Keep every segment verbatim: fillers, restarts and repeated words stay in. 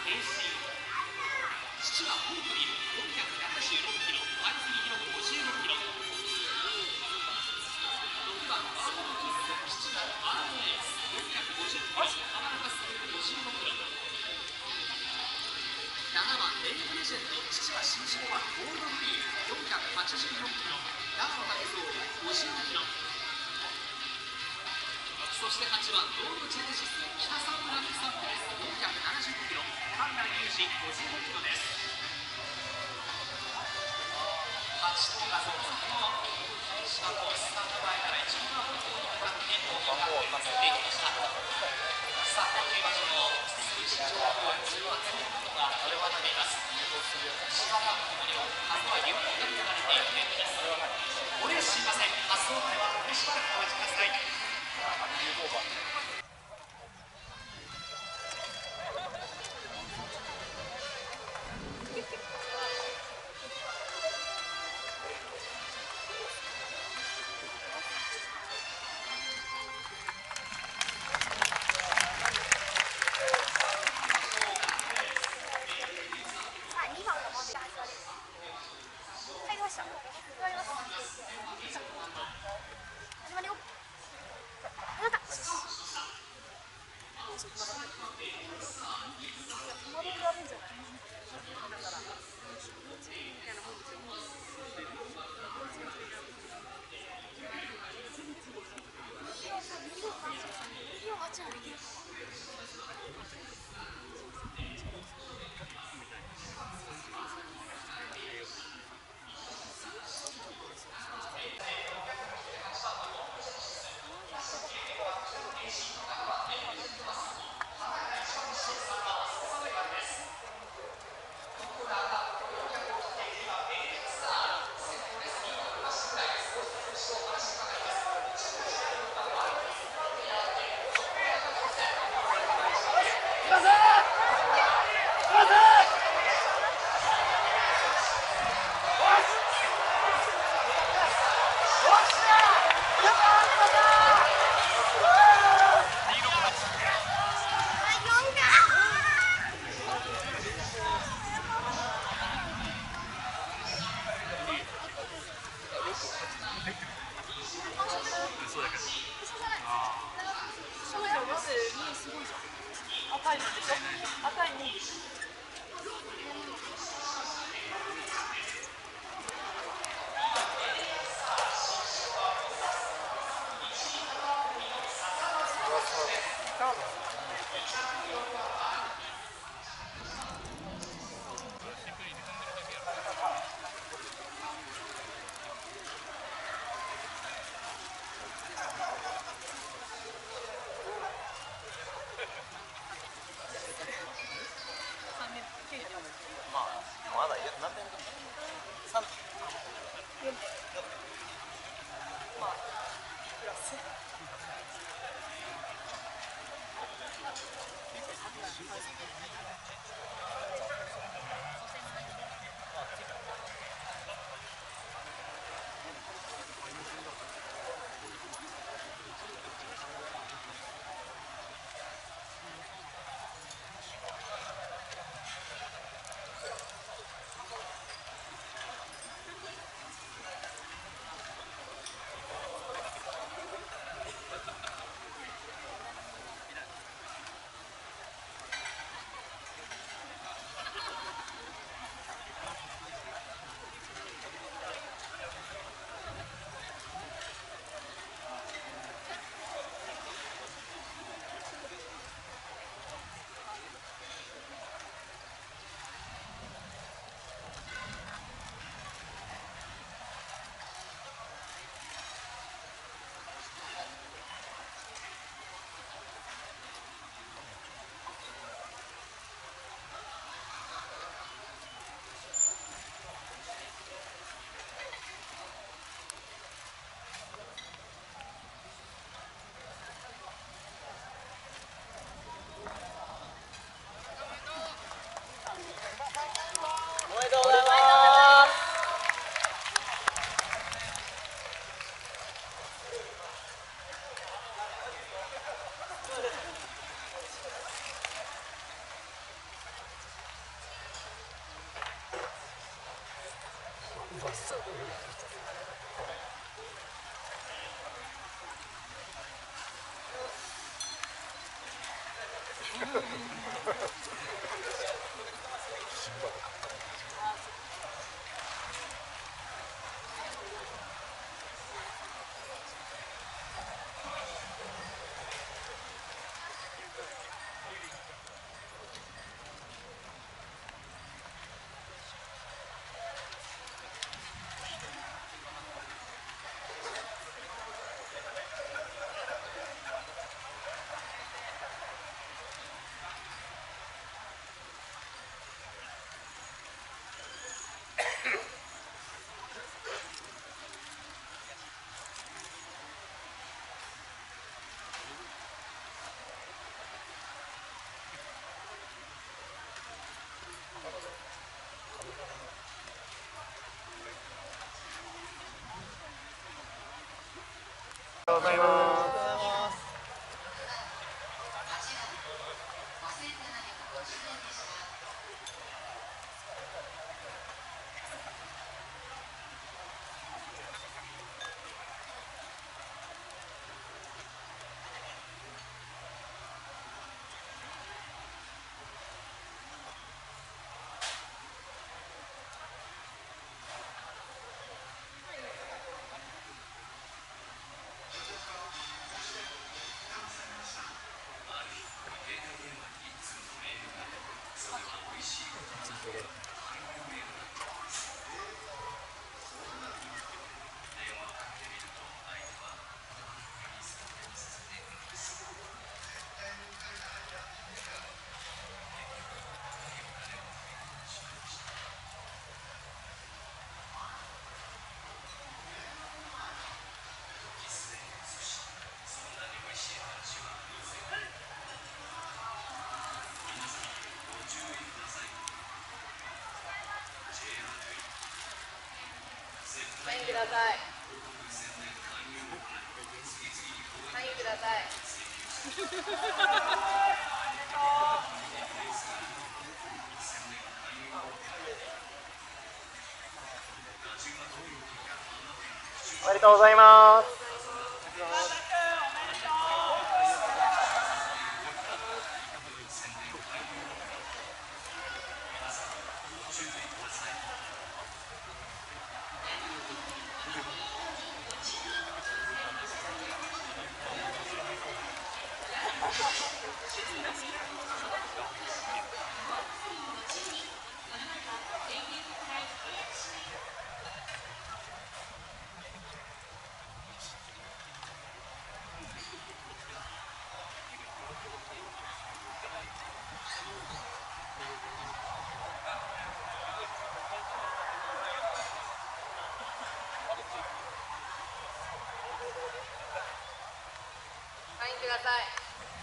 父はフォークリルよんひゃくななじゅうろっキロ、前杉記録ごじゅうごキロ。ろくばんワールドキッズ、父のアームエースよんひゃくごじゅっキロ、浜中スクールごじゅうごキロ。ななばんレイクレジェンド、父は新種はゴールドグリーンよんひゃくはちじゅうよんキロ、長野武蔵ごじゅうごキロ。そしてはちばんロードジェネシス、北沢村美さんです。よんひゃくななじゅうごキロ、神田裕二ごじゅうごキロです。はち頭がその先の芝とスタート前からいちばん方向に向かって大きく移っていきました。さあ、この競馬場の数字上空、通話することが表れています。芝がともに風はゆっくり流れていく天気です。ご了承しません。発送まではもうしばらくお待ちください。 ありがとうございます。 サインください。サインください。 おめでとうございます。 サインください。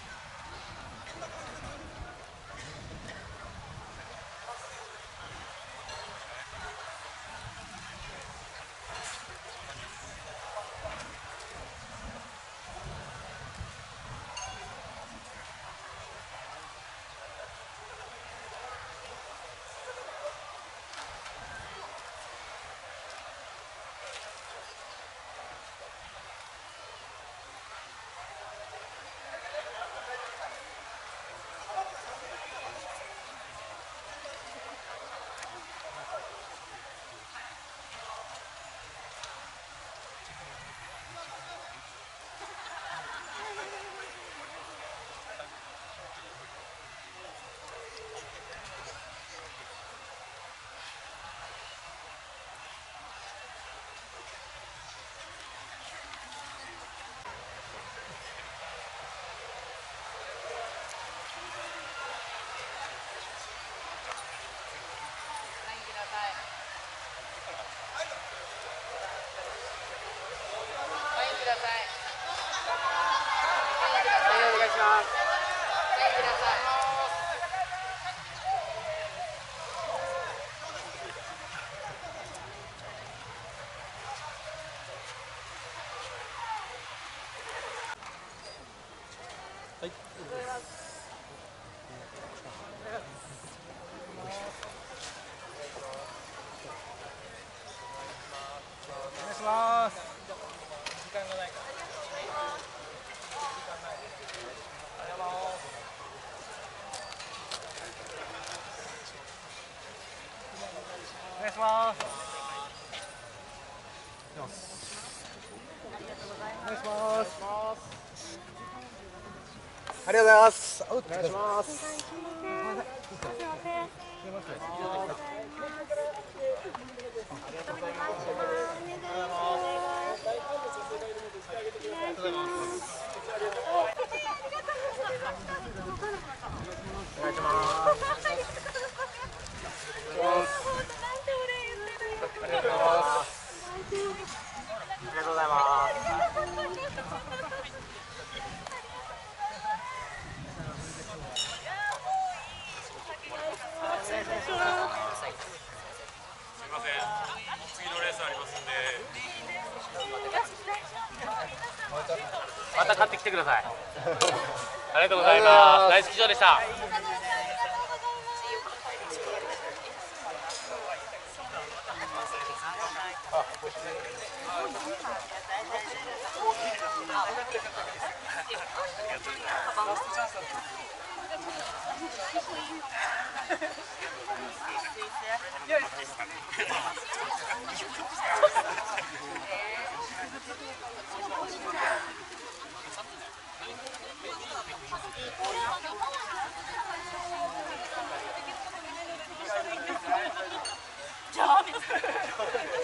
はい。 します。お願いします。ありがとうございます。お願いします。 また買ってきてください。ありがとうございます。大好き場でした。 じゃあ